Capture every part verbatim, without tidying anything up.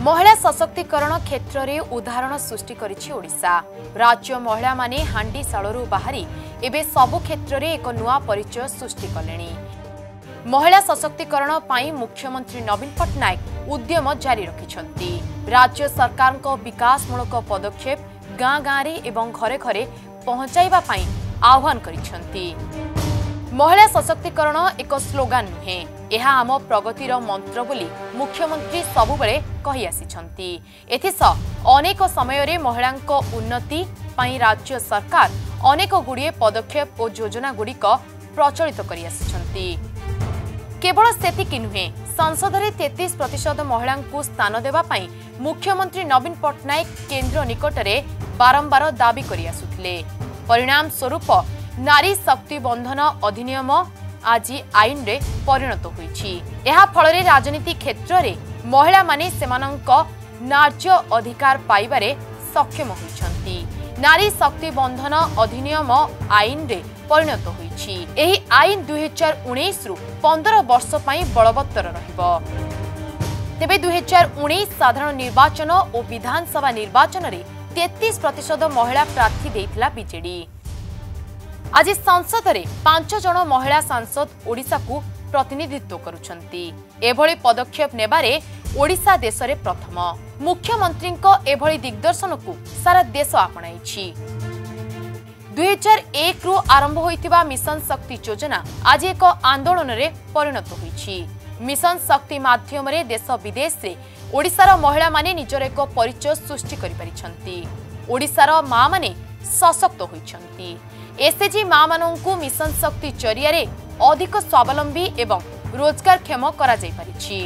महिला सशक्तिकरण क्षेत्र में उदाहरण सृष्टि करिछि ओडिशा। राज्य महिला माने हांडीशालरू बाहरी एबे सबु क्षेत्र में एक नुआ परिचय सृष्टि कलेनी। महिला सशक्तिकरण पाई मुख्यमंत्री नवीन पट्टनायक उद्यम जारी रखिछंती। राज्य सरकार को विकासमूलक पदक्षेप गाँ गाँव एवं घरे घरे पहुंचाइबा पाई आह्वान करिछंती। महिला सशक्तिकरण एक स्लोगान नुहे, यह आम प्रगतिर मंत्र बोली मुख्यमंत्री सबुबले कहि आसिछंती। एथिसह अनेक समय रे महिलांको उन्नति पाई राज्य सरकार अनेक गुड़िए पदक्षेप और योजना गुड़िक प्रचलित करि आसिछंती। केवल सेतिकी नुहे, संसद में तैंतीस प्रतिशत महिला स्थान देवा पाई मुख्यमंत्री नवीन पट्टनायक केंद्र निकटरे बारंबार दाबी करि आसुथिले। परिणाम स्वरूप नारी शक्ति बंधन अधिनियम आज आईन रे परिणत होईछि। एहा फलरे राजनीति क्षेत्र रे महिला माने सेमानंको न्याय्य अधिकार पाइबारे सक्षम होइछंती। नारी शक्ति बंधन अधिनियम आईन रे परिणत होईछि। एही आईन दुई हजार उन्नीस रु पंद्रह वर्ष पई बलवत्तर रहिबो। तेबे दुई हजार उन्नीस साधारण निर्वाचन और विधानसभा निर्वाचन रे तैंतीस प्रतिशत महिला प्रार्थी देइथिला बीजेडी। आज संसद रे पांच जन महिला सांसद ओडिशा को प्रतिनिधित्व करुछंती। एभली पदक्षेप नेबारे ओडिशा देश रे प्रथम। मुख्यमंत्री को एभली दिग्दर्शन को सारा देश आपणाइछि। दुई हजार एक रु आरंभ होइतिबा मिशन शक्ति योजना आज एक आंदोलन रे परिणत होइछि। मिशन शक्ति माध्यम रे देश विदेश रे ओडिशार महिला माने निजर एक परिचय सृष्टि करि परिछंती। ओडिशार मां माने सशक्त होइछंती। एसएचजी मां मानंकु मिशन शक्ति जरिया रे अधिक स्वावलंबी एवं रोजगारक्षम करा जाय परिछि।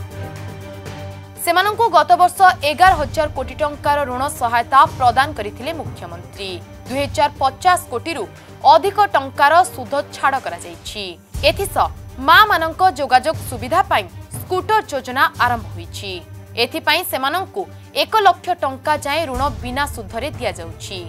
सेमानंकु गत वर्ष एगार हजार कोटी टंकार ऋण सहायता प्रदान करिथिले मुख्यमंत्री। दुई हजार पचास कोटी रु अधिक टंकार सुध छाड़ करा जायछि। एथिसह मां मानंको जोगाजोग सुविधा पाई स्कूटर योजना आरंभ होईछि। एथिपाई सेमानंकु एक लाख टंका जाय ऋण बिना सुधरे दिया जाउछि।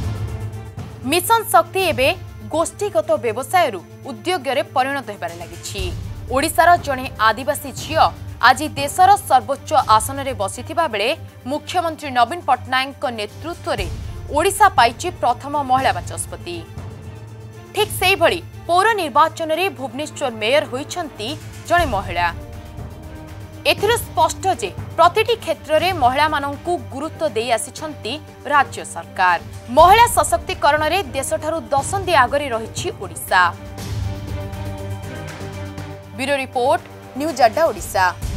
मिशन शक्ति एबे गोष्ठीगत व्यवसाय उद्योग रे परिणत हेबारे लागिछि। ओडिशार जणे आदिवासी झियो आज देशर सर्वोच्च आसन रे बसिथिबा बेले मुख्यमंत्री नवीन पट्टनायक नेतृत्व रे ओडिशा पाइछि प्रथम महिला बाचस्पति। ठीक सेही भली पौर निर्वाचन रे भुवनेश्वर मेयर होइछंती जणे महिला। एथिरो स्पष्ट जे प्रतिटी क्षेत्र में महिला मानंकु गुरुत्व दे आसिछंती राज्य सरकार। महिला सशक्तिकरण रे देश ठारू दशंधि आगरे रहिछि ओडिशा। ब्यूरो रिपोर्ट, न्यूज अड्डा ओडिशा।